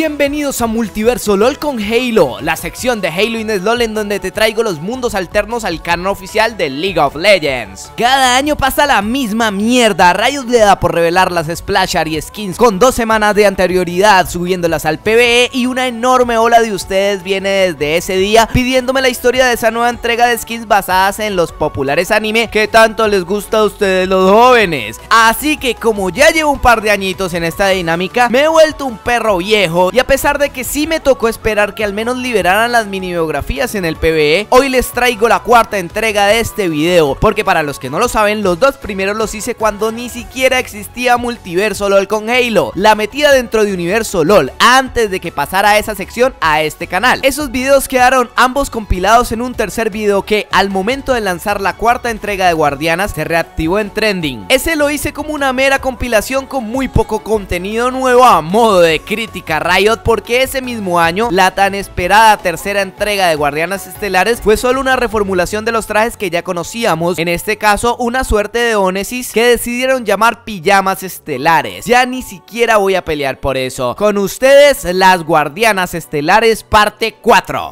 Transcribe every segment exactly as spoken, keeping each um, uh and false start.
Bienvenidos a Multiverso LOL con Halo, la sección de Halo Inés LOL en donde te traigo los mundos alternos al canon oficial de League of Legends. Cada año pasa la misma mierda, Riot le da por revelar las Splash y skins con dos semanas de anterioridad subiéndolas al PvE y una enorme ola de ustedes viene desde ese día pidiéndome la historia de esa nueva entrega de skins basadas en los populares anime que tanto les gusta a ustedes los jóvenes. Así que como ya llevo un par de añitos en esta dinámica, me he vuelto un perro viejo y a pesar de que sí me tocó esperar que al menos liberaran las mini biografías en el PvE, hoy les traigo la cuarta entrega de este video, porque para los que no lo saben, los dos primeros los hice cuando ni siquiera existía Multiverso LOL con Halo, la metida dentro de Universo LOL antes de que pasara esa sección a este canal. Esos videos quedaron ambos compilados en un tercer video que al momento de lanzar la cuarta entrega de Guardianas se reactivó en trending. Ese lo hice como una mera compilación con muy poco contenido nuevo a modo de crítica a Riot, porque ese mismo año la tan esperada tercera entrega de Guardianas Estelares fue solo una reformulación de los trajes que ya conocíamos, en este caso una suerte de Onesis que decidieron llamar pijamas estelares. Ya ni siquiera voy a pelear por eso. Con ustedes, las Guardianas Estelares parte cuatro.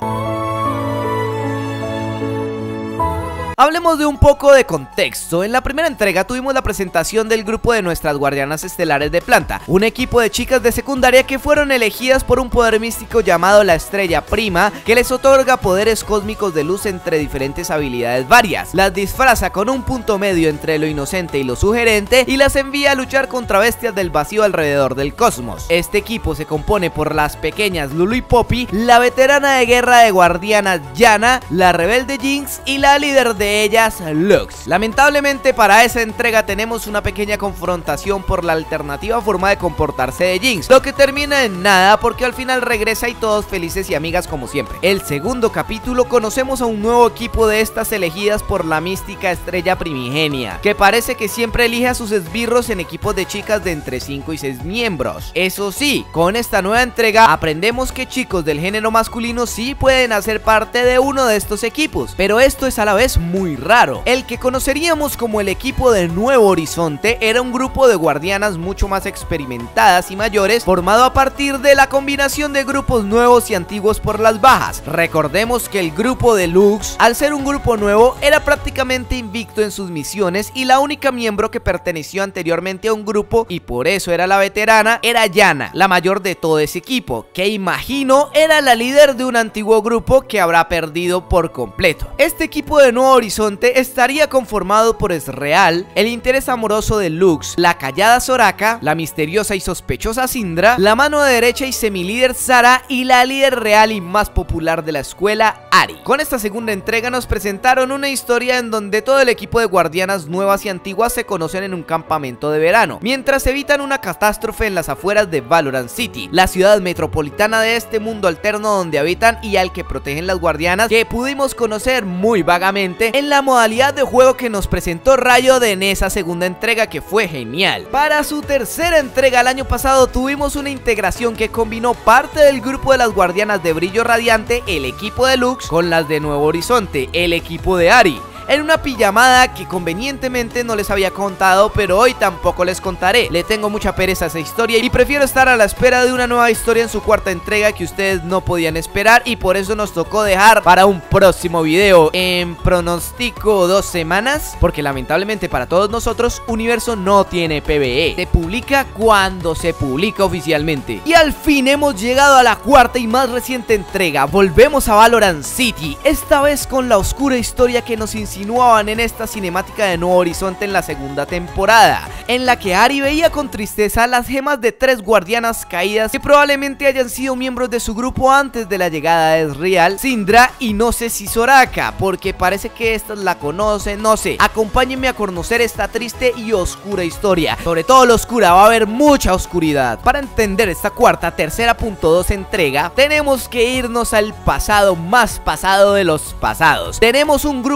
Hablemos de un poco de contexto. En la primera entrega tuvimos la presentación del grupo de nuestras Guardianas Estelares de Planta, un equipo de chicas de secundaria que fueron elegidas por un poder místico llamado la Estrella Prima, que les otorga poderes cósmicos de luz entre diferentes habilidades varias. Las disfraza con un punto medio entre lo inocente y lo sugerente y las envía a luchar contra bestias del vacío alrededor del cosmos. Este equipo se compone por las pequeñas Lulu y Poppy, la veterana de guerra de Guardianas Yana, la rebelde Jinx y la líder de ellas, Lux. Lamentablemente para esa entrega tenemos una pequeña confrontación por la alternativa forma de comportarse de Jinx, lo que termina en nada porque al final regresa y todos felices y amigas como siempre. El segundo capítulo conocemos a un nuevo equipo de estas elegidas por la mística Estrella Primigenia, que parece que siempre elige a sus esbirros en equipos de chicas de entre cinco y seis miembros. Eso sí, con esta nueva entrega aprendemos que chicos del género masculino sí pueden hacer parte de uno de estos equipos, pero esto es a la vez muy muy raro. El que conoceríamos como el equipo de Nuevo Horizonte era un grupo de guardianas mucho más experimentadas y mayores, formado a partir de la combinación de grupos nuevos y antiguos por las bajas. Recordemos que el grupo de Lux, al ser un grupo nuevo, era prácticamente invicto en sus misiones y la única miembro que perteneció anteriormente a un grupo y por eso era la veterana, era Yana, la mayor de todo ese equipo, que imagino era la líder de un antiguo grupo que habrá perdido por completo. Este equipo de Nuevo Horizonte estaría conformado por Ezreal, el interés amoroso de Lux, la callada Soraka, la misteriosa y sospechosa Syndra, la mano derecha y semilíder Sara y la líder real y más popular de la escuela, Ahri. Con esta segunda entrega nos presentaron una historia en donde todo el equipo de guardianas nuevas y antiguas se conocen en un campamento de verano, mientras evitan una catástrofe en las afueras de Valorant City, la ciudad metropolitana de este mundo alterno donde habitan y al que protegen las guardianas, que pudimos conocer muy vagamente en la modalidad de juego que nos presentó Riot en esa segunda entrega, que fue genial. Para su tercera entrega el año pasado tuvimos una integración que combinó parte del grupo de las Guardianas de Brillo Radiante, el equipo de Lux, con las de Nuevo Horizonte, el equipo de Ahri, en una pijamada que convenientemente no les había contado, pero hoy tampoco les contaré. Le tengo mucha pereza a esa historia y prefiero estar a la espera de una nueva historia en su cuarta entrega que ustedes no podían esperar, y por eso nos tocó dejar para un próximo video. En pronóstico dos semanas, porque lamentablemente para todos nosotros Universo no tiene PvE. Se publica cuando se publica oficialmente. Y al fin hemos llegado a la cuarta y más reciente entrega. Volvemos a Valorant City, esta vez con la oscura historia que nos insinuaban en esta cinemática de Nuevo Horizonte en la segunda temporada, en la que Ahri veía con tristeza las gemas de tres guardianas caídas que probablemente hayan sido miembros de su grupo antes de la llegada de Ezreal, Syndra y no sé si Soraka, porque parece que estas la conocen, no sé. Acompáñenme a conocer esta triste y oscura historia. Sobre todo la oscura, va a haber mucha oscuridad. Para entender esta cuarta, tercera punto dos entrega, tenemos que irnos al pasado más pasado de los pasados. Tenemos un grupo de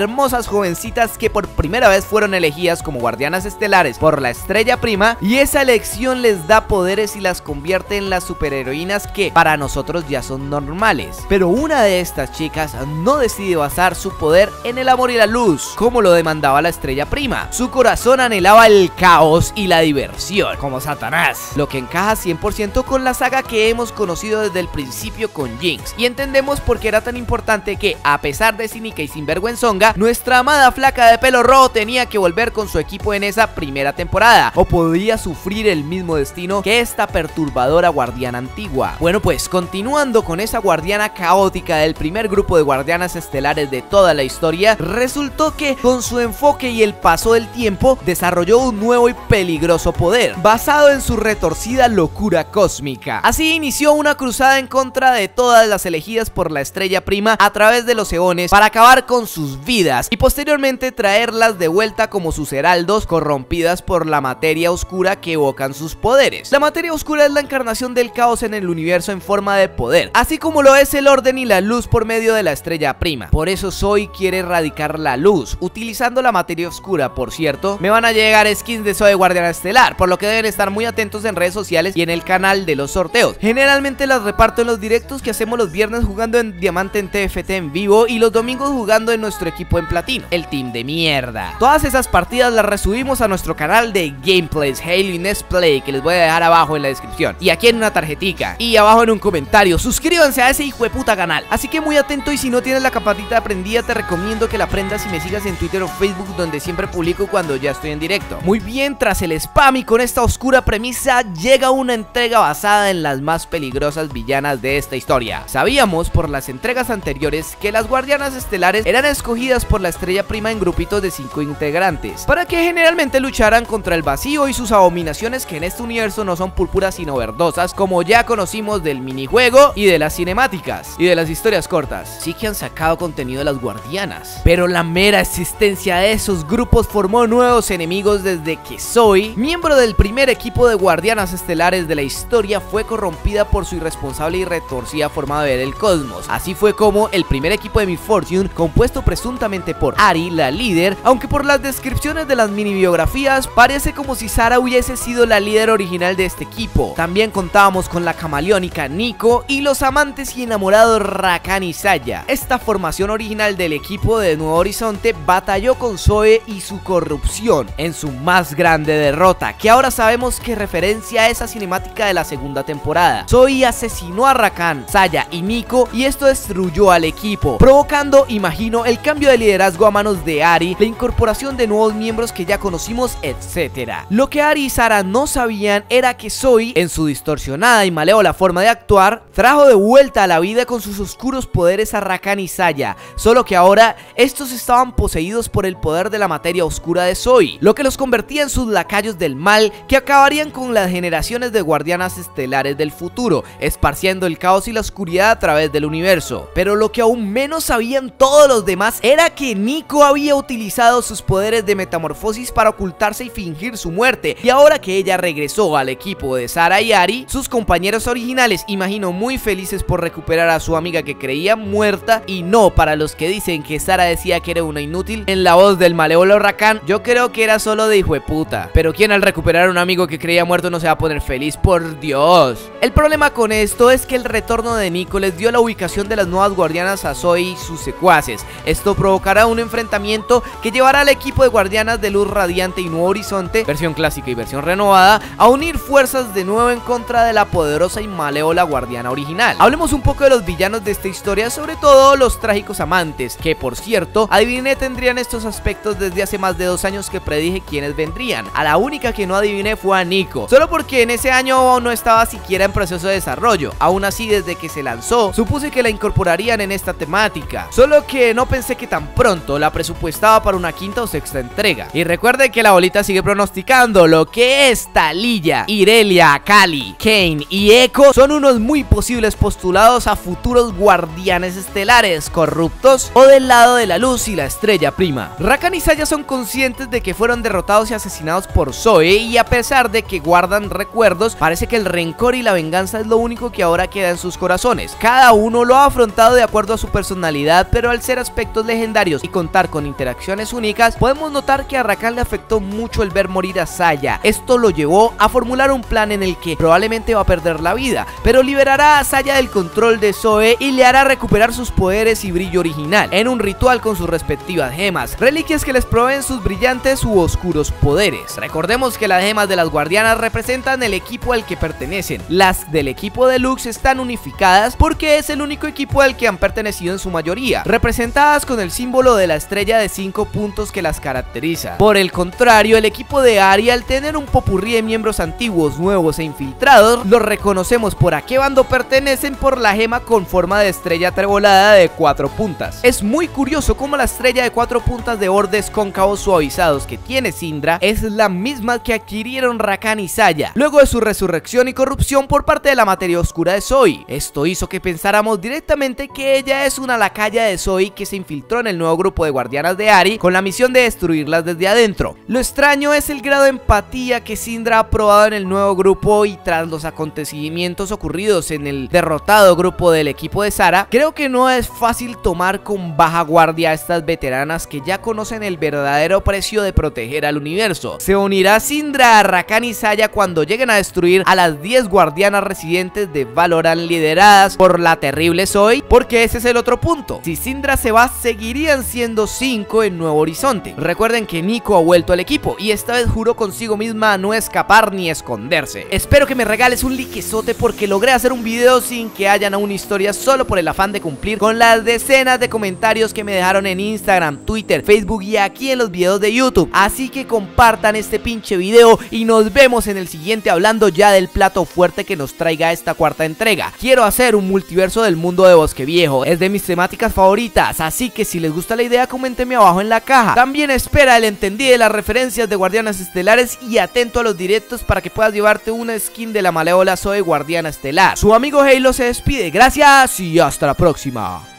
hermosas jovencitas que por primera vez fueron elegidas como guardianas estelares por la Estrella Prima, y esa elección les da poderes y las convierte en las superheroínas que para nosotros ya son normales. Pero una de estas chicas no decide basar su poder en el amor y la luz, como lo demandaba la Estrella Prima. Su corazón anhelaba el caos y la diversión, como Satanás, lo que encaja cien por ciento con la saga que hemos conocido desde el principio con Jinx, y entendemos por qué era tan importante que, a pesar de cínica y sinvergüenzonga, nuestra amada flaca de pelo rojo tenía que volver con su equipo en esa primera temporada, o podía sufrir el mismo destino que esta perturbadora guardiana antigua. Bueno, pues continuando con esa guardiana caótica del primer grupo de guardianas estelares de toda la historia, resultó que con su enfoque y el paso del tiempo desarrolló un nuevo y peligroso poder, basado en su retorcida locura cósmica. Así inició una cruzada en contra de todas las elegidas por la Estrella Prima a través de los eones para acabar con sus vidas y posteriormente traerlas de vuelta como sus heraldos, corrompidas por la materia oscura que evocan sus poderes. La materia oscura es la encarnación del caos en el universo en forma de poder, así como lo es el orden y la luz por medio de la Estrella Prima. Por eso Zoe quiere erradicar la luz utilizando la materia oscura. Por cierto, me van a llegar skins de Zoe Guardiana Estelar, por lo que deben estar muy atentos en redes sociales y en el canal de los sorteos. Generalmente las reparto en los directos que hacemos los viernes jugando en Diamante en T F T en vivo y los domingos jugando en nuestro equipo en platino, el team de mierda. Todas esas partidas las resubimos a nuestro canal de Gameplays Halo y Nest Play, que les voy a dejar abajo en la descripción y aquí en una tarjetica y abajo en un comentario. Suscríbanse a ese hijo de puta canal. Así que muy atento, y si no tienes la campanita prendida te recomiendo que la prendas y me sigas en Twitter o Facebook, donde siempre publico cuando ya estoy en directo. Muy bien, tras el spam y con esta oscura premisa llega una entrega basada en las más peligrosas villanas de esta historia. Sabíamos por las entregas anteriores que las guardianas estelares eran escogidas por la Estrella Prima en grupitos de cinco integrantes, para que generalmente lucharan contra el vacío y sus abominaciones, que en este universo no son púrpuras sino verdosas, como ya conocimos del minijuego y de las cinemáticas y de las historias cortas. Sí que han sacado contenido de las guardianas, pero la mera existencia de esos grupos formó nuevos enemigos desde que Zoe, miembro del primer equipo de guardianas estelares de la historia, fue corrompida por su irresponsable y retorcida forma de ver el cosmos. Así fue como el primer equipo de Miss Fortune, compuesto presuntamente por Ahri, la líder, aunque por las descripciones de las mini biografías parece como si Sarah hubiese sido la líder original de este equipo. También contábamos con la camaleónica Nico y los amantes y enamorados Rakan y Saya. Esta formación original del equipo de Nuevo Horizonte batalló con Zoe y su corrupción en su más grande derrota, que ahora sabemos que referencia a esa cinemática de la segunda temporada. Zoe asesinó a Rakan, Saya y Nico, y esto destruyó al equipo, provocando, imagino, el cambio de liderazgo a manos de Ahri, la incorporación de nuevos miembros que ya conocimos, etcétera. Lo que Ahri y Sarah no sabían era que Zoe, en su distorsionada y malévola forma de actuar, trajo de vuelta a la vida con sus oscuros poderes a Rakan y Saya, solo que ahora estos estaban poseídos por el poder de la materia oscura de Zoe, lo que los convertía en sus lacayos del mal, que acabarían con las generaciones de guardianas estelares del futuro, esparciendo el caos y la oscuridad a través del universo. Pero lo que aún menos sabían todos los demás era que Nico había utilizado sus poderes de metamorfosis para ocultarse y fingir su muerte, y ahora que ella regresó al equipo de Sarah y Ahri, sus compañeros originales, imagino, muy felices por recuperar a su amiga que creía muerta, y no para los que dicen que Sarah decía que era una inútil en la voz del malévolo Rakan. Yo creo que era solo de hijo de puta, pero quien al recuperar a un amigo que creía muerto no se va a poner feliz, por Dios. El problema con esto es que el retorno de Nico les dio la ubicación de las nuevas guardianas a Zoe y sus secuaces. Esto provocará un enfrentamiento que llevará al equipo de guardianas de Luz Radiante y Nuevo Horizonte, versión clásica y versión renovada, a unir fuerzas de nuevo en contra de la poderosa y malévola guardiana original. Hablemos un poco de los villanos de esta historia, sobre todo los trágicos amantes, que por cierto, adiviné tendrían estos aspectos desde hace más de dos años que predije quiénes vendrían. A la única que no adiviné fue a Nico, solo porque en ese año no estaba siquiera en proceso de desarrollo. Aún así, desde que se lanzó, supuse que la incorporarían en esta temática, solo que no pensé que tan pronto la presupuestaba para una quinta o sexta entrega. Y recuerden que la bolita sigue pronosticando lo que es Taliyah, Irelia, Akali, Kayn y Echo son unos muy posibles postulados a futuros guardianes estelares corruptos o del lado de la luz y la Estrella Prima. Rakan y Saya son conscientes de que fueron derrotados y asesinados por Zoe, y a pesar de que guardan recuerdos, parece que el rencor y la venganza es lo único que ahora queda en sus corazones. Cada uno lo ha afrontado de acuerdo a su personalidad, pero al ser aspectos legendarios legendarios y contar con interacciones únicas, podemos notar que a Rakan le afectó mucho el ver morir a Saya. Esto lo llevó a formular un plan en el que probablemente va a perder la vida, pero liberará a Saya del control de Zoe y le hará recuperar sus poderes y brillo original en un ritual con sus respectivas gemas, reliquias que les proveen sus brillantes u oscuros poderes. Recordemos que las gemas de las guardianas representan el equipo al que pertenecen. Las del equipo de Lux están unificadas porque es el único equipo al que han pertenecido en su mayoría, representadas con el símbolo de la estrella de cinco puntos que las caracteriza. Por el contrario, el equipo de Ahri, al tener un popurrí de miembros antiguos, nuevos e infiltrados, los reconocemos por a qué bando pertenecen por la gema con forma de estrella trebolada de cuatro puntas. Es muy curioso cómo la estrella de cuatro puntas de bordes cóncavos suavizados que tiene Syndra es la misma que adquirieron Rakan y Saya luego de su resurrección y corrupción por parte de la materia oscura de Zoe. Esto hizo que pensáramos directamente que ella es una lacaya de Zoe que se infiltró en el nuevo grupo de guardianas de Ahri con la misión de destruirlas desde adentro. Lo extraño es el grado de empatía que Syndra ha probado en el nuevo grupo, y tras los acontecimientos ocurridos en el derrotado grupo del equipo de Zara, creo que no es fácil tomar con baja guardia a estas veteranas que ya conocen el verdadero precio de proteger al universo. ¿Se unirá Syndra a Rakan y Saya cuando lleguen a destruir a las diez guardianas residentes de Valorant lideradas por la terrible Zoe? Porque ese es el otro punto. Si Syndra se va, seguirían siendo cinco en Nuevo Horizonte. Recuerden que Nico ha vuelto al equipo y esta vez juró consigo misma a no escapar ni esconderse. Espero que me regales un likezote porque logré hacer un video sin que hayan aún historias, solo por el afán de cumplir con las decenas de comentarios que me dejaron en Instagram, Twitter, Facebook y aquí en los videos de YouTube. Así que compartan este pinche video y nos vemos en el siguiente, hablando ya del plato fuerte que nos traiga esta cuarta entrega. Quiero hacer un multiverso del mundo de Bosque Viejo, es de mis temáticas favoritas, así que si les gusta la idea, coméntenme abajo en la caja. También espera el entendido de las referencias de Guardianas Estelares y atento a los directos para que puedas llevarte una skin de la malévola Zoe Guardiana Estelar. Su amigo Halo se despide, gracias y hasta la próxima.